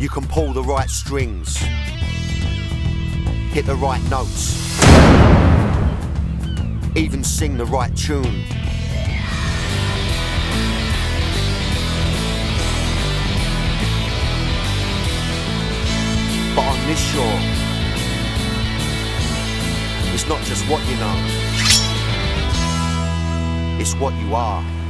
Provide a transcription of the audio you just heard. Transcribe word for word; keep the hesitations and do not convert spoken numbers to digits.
You can pull the right strings, hit the right notes, even sing the right tune. But on this shore, it's not just what you know, it's what you are.